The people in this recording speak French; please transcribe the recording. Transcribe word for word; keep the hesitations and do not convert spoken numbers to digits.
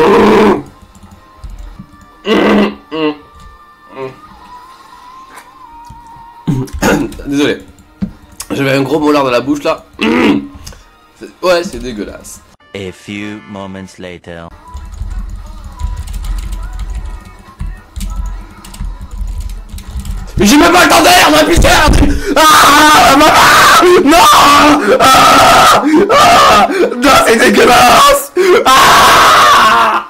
Désolé. J'avais un gros molar dans la bouche là. Ouais, c'est dégueulasse. A few moments later. Mais j'ai même pas le temps d'air, on a plus d'air. Ah, maman. Non. Ah, ah, non, c'est dégueulasse. Ah.